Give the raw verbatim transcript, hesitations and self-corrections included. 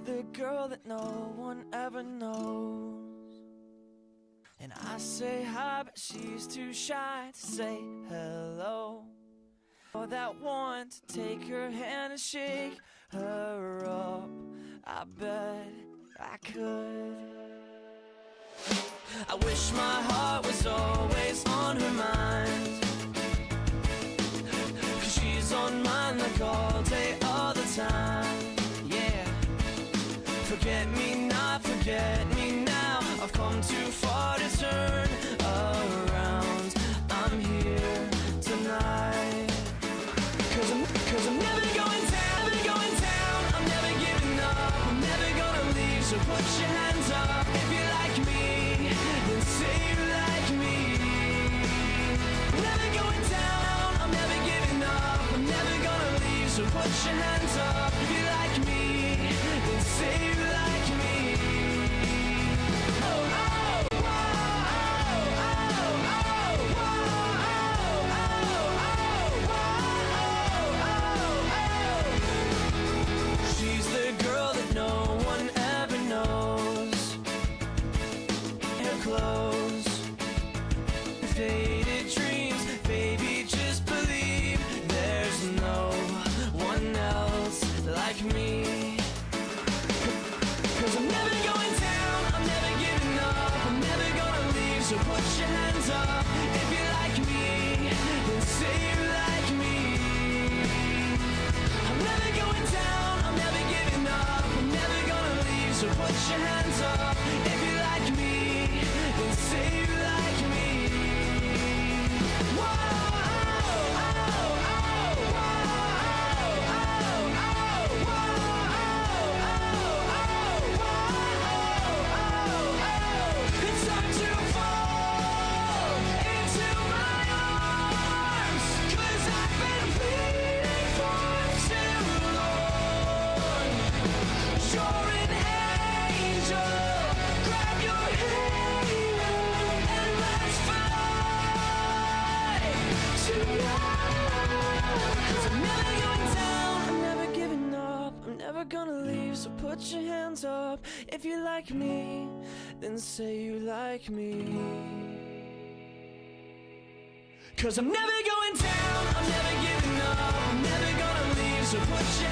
the girl that no one ever knows. And I say hi, but she's too shy to say hello. Or that one to take her hand and shake her up. I bet I could. I wish my heart was always on her mind, 'cause she's on mine like all day, all the time. Yeah. Forget me not, forget me now. I've come too far to turn around. I'm here tonight. Cause I'm, cause I'm never going down, never going down. I'm never giving up, I'm never gonna leave. So put your hands up if you like me, then say you like me. Never going down, I'm never giving up, I'm never gonna leave. So put your hands up if you like me, then say you like me. Oh, oh, oh, oh, oh, oh, oh, oh, oh, oh. She's the girl that no one ever knows. Her clothes, faded dreams, baby, just believe there's no one else like me. Cause I'm never going down, I'm never giving up, I'm never gonna leave. So put your hands up if you like me, then say you like me. I'm never going down, I'm never giving up, I'm never gonna leave. So put your hands up if you like me, then say you like me. Whoa, oh, oh, oh, whoa, oh, oh, oh, whoa, oh, oh, oh, oh, oh. It's time to fall into my arms, 'cause I've been waiting for too long. You're an angel, grab your hand and let's fly tonight. 'Cause I'm never going down, I'm never giving up, I'm never gonna leave. So put your hands up if you like me, then say you like me. 'Cause I'm never going down, I'm never giving up, I'm never gonna leave. So put your